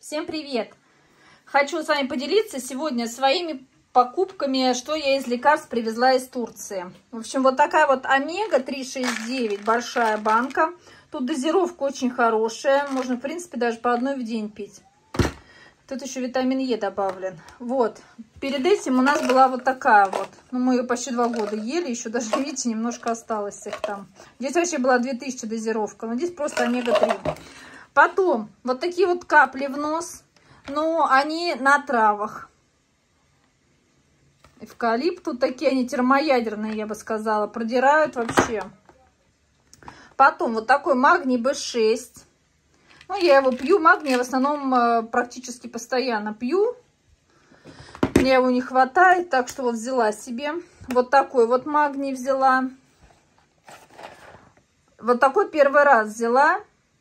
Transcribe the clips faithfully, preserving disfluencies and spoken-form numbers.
Всем привет! Хочу с вами поделиться сегодня своими покупками, что я из лекарств привезла из Турции. В общем, вот такая вот омега три шесть девять, большая банка. Тут дозировка очень хорошая, можно, в принципе, даже по одной в день пить. Тут еще витамин Е добавлен. Вот, перед этим у нас была вот такая вот. Ну, мы ее почти два года ели, еще даже, видите, немножко осталось их там. Здесь вообще была две тысячи дозировка, но здесь просто омега три. Потом, вот такие вот капли в нос, но они на травах. Эвкалипт, тут такие они термоядерные, я бы сказала, продирают вообще. Потом вот такой магний бэ шесть. Ну, я его пью, магний я в основном практически постоянно пью. Мне его не хватает, так что вот взяла себе. Вот такой вот магний взяла. Вот такой первый раз взяла.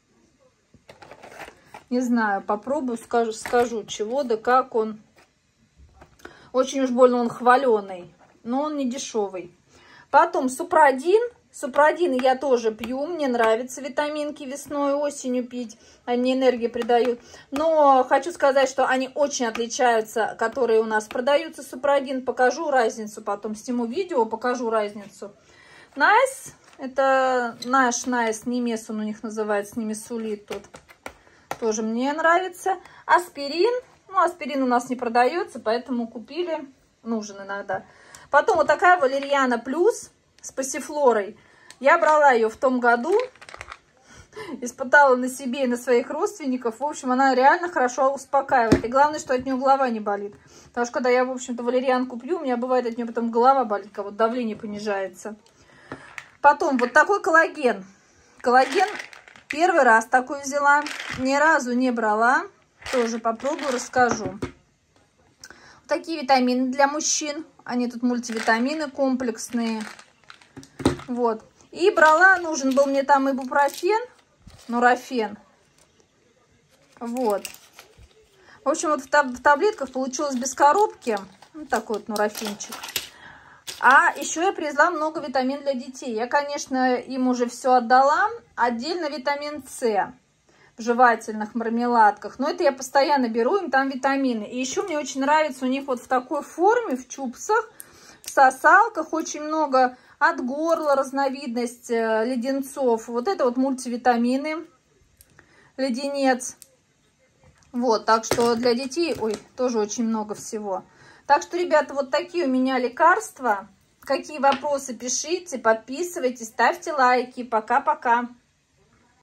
Не знаю, попробую, скажу, скажу, чего да как он. Очень уж больно он хваленый, но он не дешевый. Потом супрадин. Супрадин я тоже пью, мне нравится витаминки весной, осенью пить, они мне энергии придают. Но хочу сказать, что они очень отличаются, которые у нас продаются супрадин. Покажу разницу, потом сниму видео, покажу разницу. Найс, это наш Найс, Немесун у них называется, Немесулит тут. Тоже мне нравится. Аспирин, ну аспирин у нас не продается, поэтому купили, нужен иногда. Потом вот такая валериана плюс с пассифлорой. Я брала ее в том году, испытала на себе и на своих родственников. В общем, она реально хорошо успокаивает. И главное, что от нее голова не болит. Потому что когда я, в общем-то, валерьянку пью, у меня бывает от нее потом голова болит, как вот давление понижается. Потом вот такой коллаген. Коллаген первый раз такой взяла, ни разу не брала. Тоже попробую, расскажу. Вот такие витамины для мужчин. Они тут мультивитамины комплексные. Вот. И брала, нужен был мне там ибупрофен, нурофен. Вот. В общем, вот в, таб в таблетках получилось без коробки. Вот такой вот нурофенчик. А еще я привезла много витамин для детей. Я, конечно, им уже все отдала. Отдельно витамин С в жевательных мармеладках. Но это я постоянно беру, им там витамины. И еще мне очень нравится у них вот в такой форме, в чупсах, в сосалках очень много от горла разновидность леденцов. Вот это вот мультивитамины, леденец. Вот, так что для детей, ой, тоже очень много всего. Так что, ребята, вот такие у меня лекарства. Какие вопросы, пишите, подписывайтесь, ставьте лайки. Пока-пока.